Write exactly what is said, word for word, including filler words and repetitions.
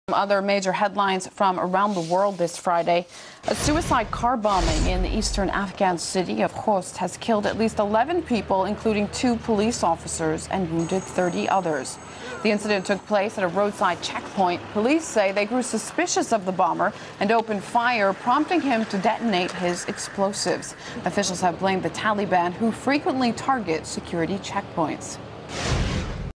Other major headlines from around the world this Friday. A suicide car bombing in the eastern Afghan city of Khost has killed at least eleven people, including two police officers, and wounded thirty others. The incident took place at a roadside checkpoint. Police say they grew suspicious of the bomber and opened fire, prompting him to detonate his explosives. Officials have blamed the Taliban, who frequently target security checkpoints.